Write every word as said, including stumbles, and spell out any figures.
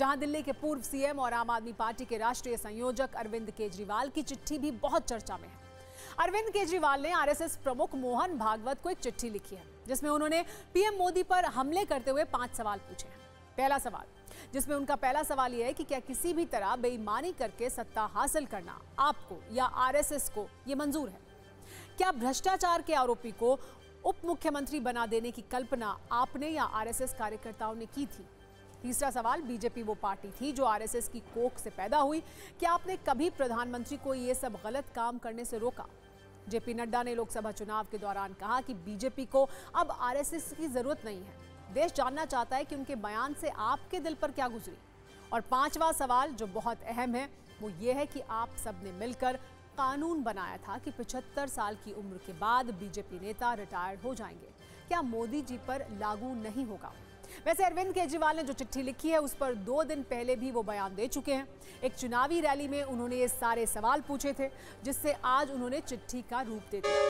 जहां दिल्ली के पूर्व सीएम और आम आदमी पार्टी के राष्ट्रीय संयोजक अरविंद केजरीवाल की चिट्ठी भी बहुत चर्चा में है। अरविंद केजरीवाल ने आरएसएस प्रमुख मोहन भागवत को एक चिट्ठी लिखी है, जिसमें उन्होंने पीएम मोदी पर हमले करते हुए पांच सवाल पूछे हैं। पहला सवाल, जिसमें उनका पहला सवाल यह है कि क्या किसी भी तरह बेईमानी करके सत्ता हासिल करना आपको या आरएसएस को यह मंजूर है? क्या भ्रष्टाचार के आरोपी को उप मुख्यमंत्री बना देने की कल्पना आपने या आरएसएस कार्यकर्ताओं ने की थी? तीसरा सवाल, बीजेपी वो पार्टी थी जो आरएसएस की कोख से पैदा हुई, क्या आपने कभी प्रधानमंत्री को ये सब गलत काम करने से रोका? जेपी नड्डा ने लोकसभा चुनाव के दौरान कहा कि बीजेपी को अब आरएसएस की जरूरत नहीं है। देश जानना चाहता है कि उनके बयान से आपके दिल पर क्या गुजरी। और पांचवा सवाल, जो बहुत अहम है, वो ये है कि आप सबने मिलकर कानून बनाया था कि पचहत्तर साल की उम्र के बाद बीजेपी नेता रिटायर्ड हो जाएंगे, क्या मोदी जी पर लागू नहीं होगा? वैसे अरविंद केजरीवाल ने जो चिट्ठी लिखी है उस पर दो दिन पहले भी वो बयान दे चुके हैं। एक चुनावी रैली में उन्होंने ये सारे सवाल पूछे थे, जिससे आज उन्होंने चिट्ठी का रूप दे दिया।